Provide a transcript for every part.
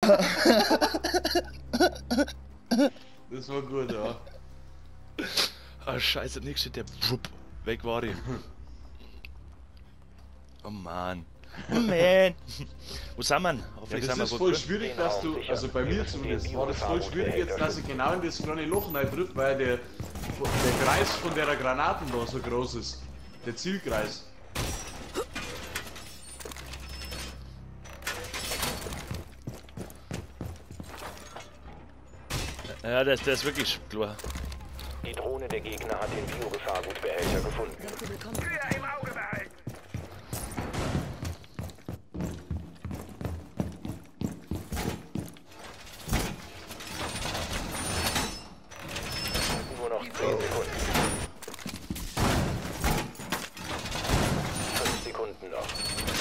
Das war gut, ja. Ah, scheiße, nix steht der. Wupp, weg war ich. Oh Mann. Oh man. Wo sind wir? Ja, das ist voll schwierig, dass du, also bei mir zumindest, war das voll schwierig jetzt, dass ich genau in das kleine Loch rein trifft, weil der Kreis von der Granaten da so groß ist. Der Zielkreis. Ja, das ist wirklich klar. Die Drohne der Gegner hat den Biogefahrgutbehälter gefunden. Tür im Auge behalten. Nur noch 10 Sekunden. 5 Sekunden noch.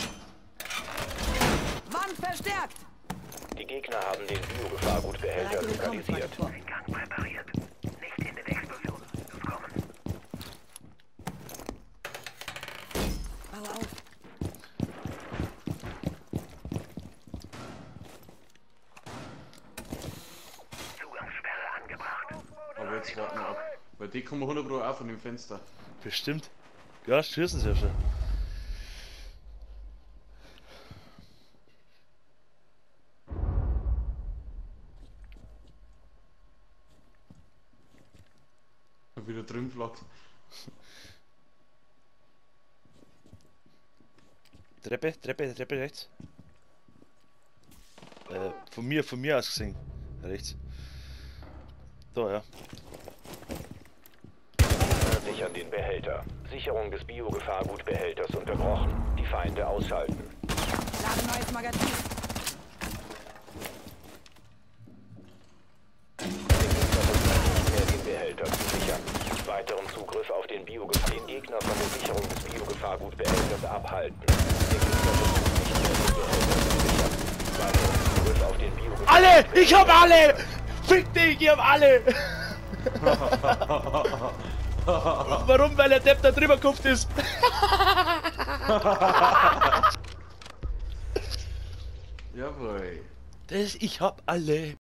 Wand verstärkt! Die Gegner haben den Biogefahrgutbehälter lokalisiert. Den Gang präpariert. Nicht in den Explosionszug kommen. Bau auf! Zugangssperre angebracht. Aber jetzt warten wir ab. Weil die kommen 100 Pro auch von dem Fenster. Bestimmt. Ja, schießen sie ja schon. Und wieder drin flackt. Treppe rechts. Von mir aus gesehen. Rechts. Da, ja. Sichern den Behälter. Sicherung des Biogefahrgutbehälters unterbrochen. Die Feinde ausschalten. Lade neues Magazin! Den Behälter zu sichern. Weiteren Zugriff auf den Gegner von der Sicherung des Biogefahrgutbehälters abhalten. Der Gegner versucht nicht mehr den Behälter zu sichern. Weiteren Zugriff auf den Biogefahrgutbehälter. Alle! Ich hab alle! Fick dich, ich hab alle! Warum? Weil der Depp da drüber gekupft ist. Jawohl. Ich hab alle.